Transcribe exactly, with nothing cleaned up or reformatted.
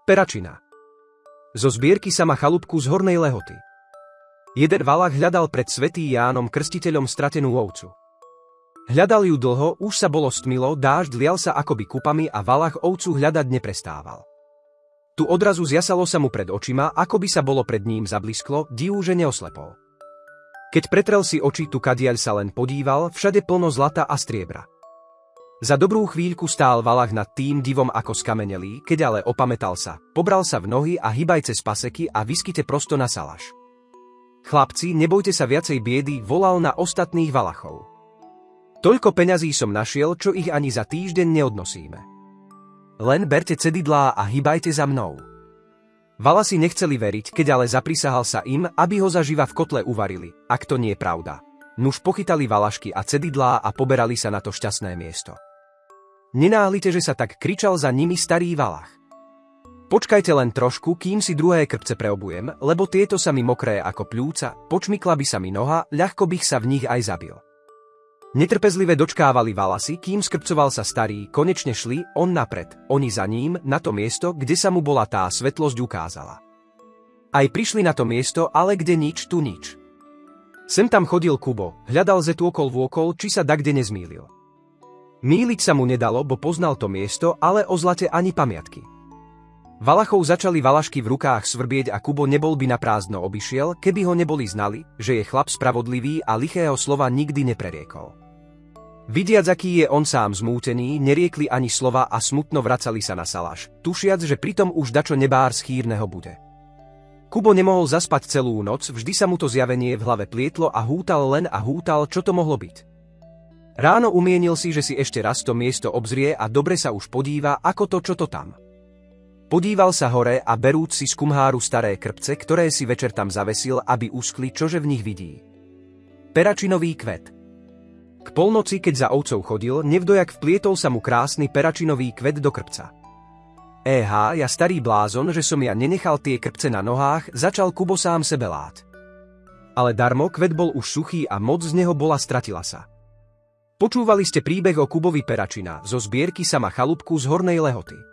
Peračina. Zo zbierky Sama Chalúbku z Hornej Lehoty. Jeden valach hľadal pred svätým Jánom Krstiteľom stratenú ovcu. Hľadal ju dlho, už sa bolo stmilo, dážď lial sa akoby kupami a valach ovcu hľadať neprestával. Tu odrazu zjasalo sa mu pred očima, akoby sa bolo pred ním zablisklo, divu, že neoslepol. Keď pretrel si oči, tu kadiaľ sa len podíval, všade plno zlata a striebra. Za dobrú chvíľku stál valach nad tým divom ako skamenelý, keď ale opamätal sa, pobral sa v nohy a hýbaj cez paseky a vyskyte prosto na salaš. Chlapci, nebojte sa viacej biedy, volal na ostatných valachov. Toľko peňazí som našiel, čo ich ani za týždeň neodnosíme. Len berte cedidlá a hýbajte za mnou. Valasi nechceli veriť, keď ale zaprisahal sa im, aby ho zaživa v kotle uvarili, ak to nie je pravda. Nuž pochytali valašky a cedidlá a poberali sa na to šťastné miesto. Nenáhlite, že sa tak kričal za nimi starý valach. Počkajte len trošku, kým si druhé krpce preobujem, lebo tieto sa mi mokré ako pľúca, počmykla by sa mi noha, ľahko bych sa v nich aj zabil. Netrpezlive dočkávali valasi, kým skrpcoval sa starý, konečne šli, on napred, oni za ním, na to miesto, kde sa mu bola tá svetlosť ukázala. Aj prišli na to miesto, ale kde nič, tu nič. Sem tam chodil Kubo, hľadal zetôkol vôkol, či sa dakde nezmýlil. Mýliť sa mu nedalo, bo poznal to miesto, ale o zlate ani pamiatky. Valachov začali valašky v rukách svrbieť a Kubo nebol by na prázdno obišiel, keby ho neboli znali, že je chlap spravodlivý a lichého slova nikdy nepreriekol. Vidiac, aký je on sám zmútený, neriekli ani slova a smutno vracali sa na salaš, tušiac, že pritom už dačo nebár z chýrneho bude. Kubo nemohol zaspať celú noc, vždy sa mu to zjavenie v hlave plietlo a hútal len a hútal, čo to mohlo byť. Ráno umienil si, že si ešte raz to miesto obzrie a dobre sa už podíva, ako to, čo to tam. Podíval sa hore a berúc si z kumháru staré krpce, ktoré si večer tam zavesil, aby uskli, čože v nich vidí. Peračinový kvet. K polnoci, keď za ovcov chodil, nevdojak vplietol sa mu krásny peračinový kvet do krpca. Éha, ja starý blázon, že som ja nenechal tie krpce na nohách, začal Kubo sám sebe lát. Ale darmo, kvet bol už suchý a moc z neho bola stratila sa. Počúvali ste príbeh o Kubovi Peračina zo zbierky Sama Chalúbku z Hornej Lehoty.